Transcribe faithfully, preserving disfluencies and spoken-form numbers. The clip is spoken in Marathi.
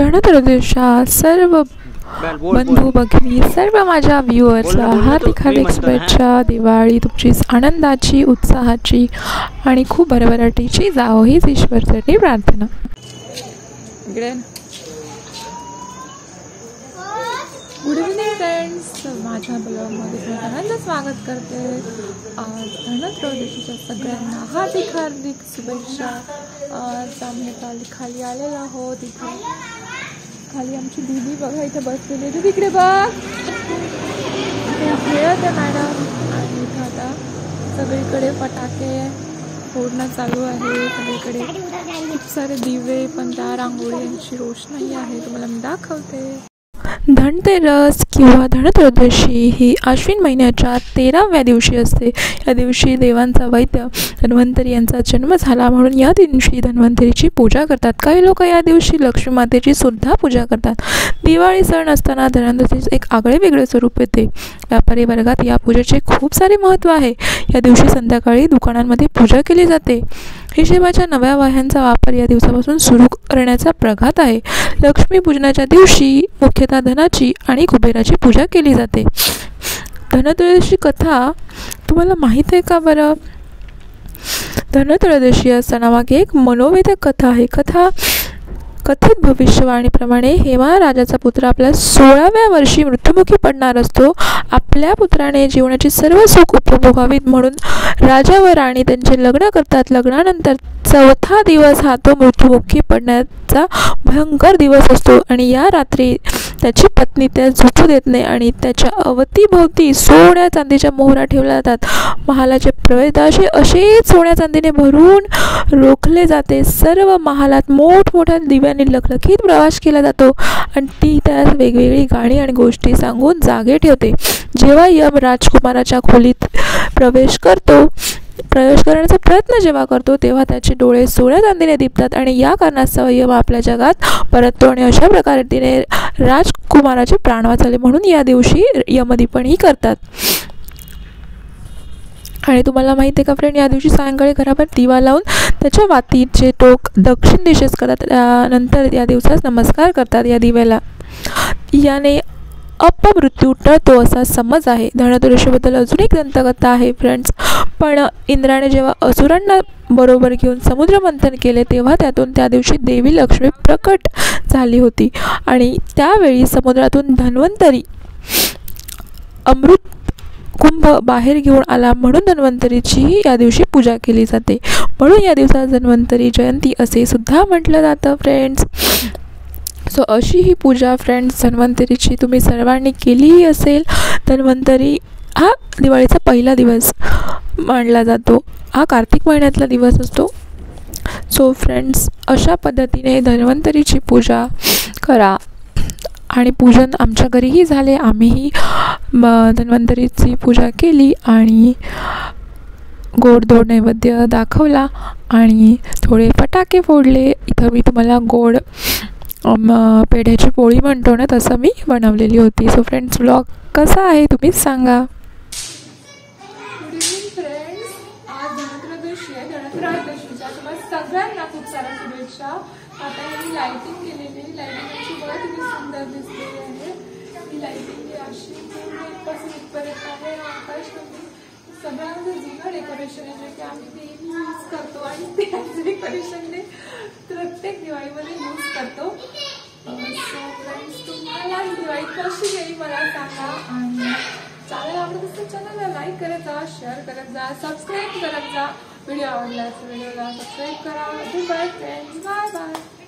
धनत्रयोदशीच्या सर्व बंधू भगिनी सर्व माझ्या व्ह्युअर्सला हार्दिक हार्दिक शुभेच्छा। दिवाळी तुमची आनंदाची, उत्साहाची आणि खूप भरभराटीची जावो हीच ईश्वरचरणी प्रार्थना। गुड इव्हनिंग फ्रेंड्स, माझ्या ब्लॉगमध्ये सगळ्यांचं स्वागत करते। आज धनत्रयोदशीच्या सगळ्यांना हार्दिक हार्दिक शुभेच्छा। आज आम्ही आता खाली आलेलो आहोत। इथे खाली आमची दीदी बघा इथे बसलेली आहे, तिकडे बघ खेळत आहे मॅडम। आणि इथं आता सगळीकडे फटाके फोडणं चालू आहे, सगळीकडे खूप सारे दिवे पण त्या रांगोळ्यांची रोषणाई आहे, तुम्हाला मी दाखवते। धनतेरस किंवा धनत्रयोदशी ही आश्विन महिन्याच्या तेराव्या दिवशी असते। या दिवशी देवांचा वैद्य धन्वंतरी यांचा जन्म झाला म्हणून या दिवशी धन्वंतरीची पूजा करतात। काही लोक या दिवशी लक्ष्मी मातेची सुद्धा पूजा करतात। दिवाळी सण असताना धनत्रयोदशीचे एक आगळे वेगळे स्वरूप येते। व्यापारी वर्गात या पूजेचे खूप सारे महत्त्व आहे। या दिवशी संध्याकाळी दुकानांमध्ये पूजा केली जाते। हिशेबाच्या नव्या वाह्यांचा वापर या दिवसापासून सुरू करण्याचा प्रघात आहे। लक्ष्मी पूजनाच्या दिवशी मुख्यतः धनाची आणि कुबेराची पूजा केली जाते। धनत्रयोदशी कथा तुम्हाला माहीत आहे का बरं? धनत्रयोदशी या सणामागे एक मनोवेधक कथा आहे। कथा कथित भविष्यवाणीप्रमाणे हेमा राजाचा पुत्र आपल्या सोळाव्या वर्षी मृत्युमुखी पडणार असतो। आपल्या पुत्राने जीवनाची सर्व सुख उपभोगावीत म्हणून राजा व राणी त्यांचे लग्न करतात। लग्नानंतर चौथा दिवस हा तो मृत्युमुखी पडण्याचा भयंकर दिवस असतो आणि या रात्री त्याची पत्नी त्या झोपू देत नाही आणि त्याच्या अवतीभोवती सोन्या चांदीच्या मोहरा ठेवल्या जातात। महालाचे प्रवेशद्वार असे सोन्या चांदीने भरून रोखले जाते। सर्व महालात मोठमोठ्या दिव्यांनी लखलखीत प्रवास केला जातो आणि ती त्यास वेगवेगळी गाणी आणि गोष्टी सांगून जागे ठेवते। जेव्हा यम राजकुमाराच्या खोलीत प्रवेश करतो प्रवेश करण्याचा प्रयत्न जेव्हा करतो तेव्हा त्याचे डोळे सोन्या चांदीने दिपतात आणि या कारणास्तव यम आपल्या जगात परततो आणि अशा प्रकारे तिने राजकुमाराचे प्राण वाचवले म्हणून या दिवशी यमदीपनही करतात। आणि तुम्हाला माहिती आहे का फ्रेंड, या दिवशी सायंकाळी घरावर दिवा लावून त्याच्या वातीचे टोक दक्षिण दिशेस करतात। त्यानंतर या दिवसास नमस्कार करतात। या दिव्याला याने अपमृत्यू टळतो असा समज आहे। धनत्रयोदशीबद्दल अजून एक दंतकथा आहे फ्रेंड्स। पण इंद्राने जेव्हा असुरांना बरोबर घेऊन समुद्र मंथन केले तेव्हा त्यातून त्या दिवशी देवी लक्ष्मी प्रकट झाली होती आणि त्यावेळी समुद्रातून धन्वंतरी अमृत कुंभ बाहेर घेऊन आला म्हणून धन्वंतरीचीही या दिवशी पूजा केली जाते। म्हणून या दिवसात धन्वंतरी जयंती असे सुद्धा म्हटलं जातं फ्रेंड्स। सो अशी ही पूजा फ्रेंड्स धन्वंतरीची तुम्ही सर्वांनी केलीही असेल। धन्वंतरी हा दिवाळीचा पहिला दिवस मानला जातो, हा कार्तिक महिन्यातला दिवस असतो। सो फ्रेंड्स अशा पद्धतीने धन्वंतरीची पूजा करा आणि पूजन आमच्या घरीही झाले। आम्हीही धन्वंतरीची पूजा केली आणि गोडधोड नैवेद्य दाखवला आणि थोडे फटाके फोडले। इथं मी तुम्हाला गोड पेढ्याची पोळी म्हणतो ना तसं मी बनवलेली होती। सो फ्रेंड्स ब्लॉग कसा आहे तुम्हीच सांगा। गुड इव्हनिंग फ्रेंड्स, आज धनत्रयोदशी आहे। धनत्रयोदशीच्या तुम्हाला सगळ्यांना खूप साऱ्या शुभेच्छा। आता ही लाइटिंग केलेली लाइटिंगची बघा किती सुंदर दिसते आहे। ही लाइटिंग अशी पूर्णपासून इथपर्यंत आहे। आकाश सगळ्यांचं जुनं डेकोरेशन आहे जे की आम्ही नेहमी यूज करतो आणि त्याच डेकोरेशनने प्रत्येक दिवाळीमध्ये यूज करतो। सो फ्रेंड्स तुम्हाला ही दिवाळी कशी गेली मला सांगा आणि चॅनल आवडत असेल चॅनलला लाईक करत जा, शेअर करत जा, सबस्क्राईब करत जा। व्हिडिओ आवडला असेल व्हिडिओला सबस्क्राईब करा। Good bye friends, bye bye.